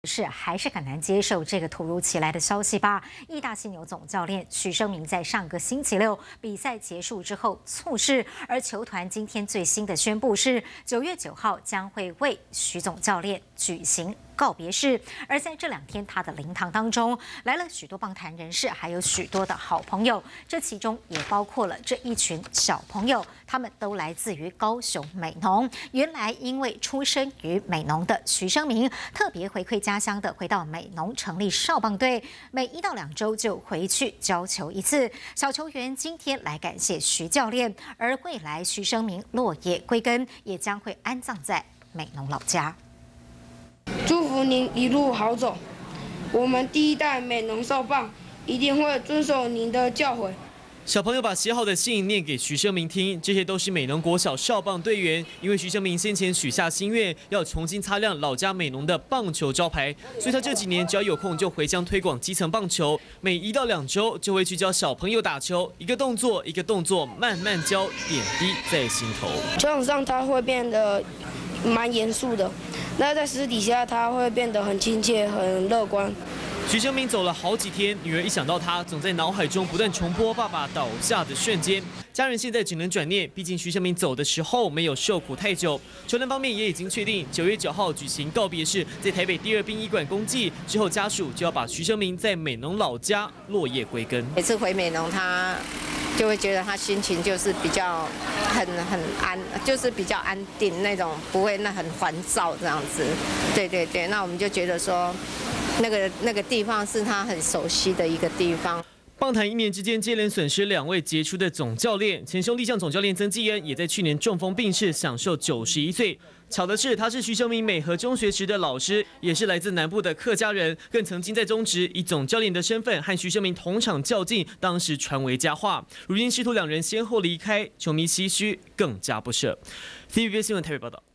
是还是很难接受这个突如其来的消息吧？义大犀牛总教练许生明在上个星期六比赛结束之后猝逝，而球团今天最新的宣布是9月9号将会为许总教练举行告别式。而在这2天，他的灵堂当中来了许多棒坛人士，还有许多的好朋友，这其中也包括了这一群小朋友，他们都来自于高雄美浓。原来因为出生于美浓的许生明，特别回馈家乡的回到美浓成立少棒队，每1到2周就回去教球一次。小球员今天来感谢徐教练，而未来徐生明落叶归根，也将会安葬在美浓老家。 祝福您一路好走，我们第1代美浓少棒一定会遵守您的教诲。 小朋友把写好的信念给徐生明听，这些都是美浓国小少棒队员。因为徐生明先前许下心愿，要重新擦亮老家美浓的棒球招牌，所以他这几年只要有空就回乡推广基层棒球，每1到2周就会去教小朋友打球，一个动作一个动作慢慢教，点滴在心头。 球场上他会变得蛮严肃的，那在私底下他会变得很亲切、很乐观。 徐生明走了好几天，女儿一想到他，总在脑海中不断重播爸爸倒下的瞬间。家人现在只能转念，毕竟徐生明走的时候没有受苦太久。球团方面也已经确定9月9号举行告别式，在台北第2殡仪馆公祭之后，家属就要把徐生明在美浓老家落叶归根。 每次回美浓，他就会觉得他心情就是比较很安，就是比较安定那种，不会很烦躁这样子。对，那我们就觉得说，那个地方是他很熟悉的一个地方。 棒坛1年之间接连损失2位杰出的总教练，前兄弟象总教练曾纪恩也在去年中风病逝，享受91岁。巧的是，他是徐生明美和中学时的老师，也是来自南部的客家人，更曾经在中职以总教练的身份和徐生明同场较劲，当时传为佳话。如今师徒2人先后离开，球迷唏嘘更加不舍。TVB 新闻台北报道。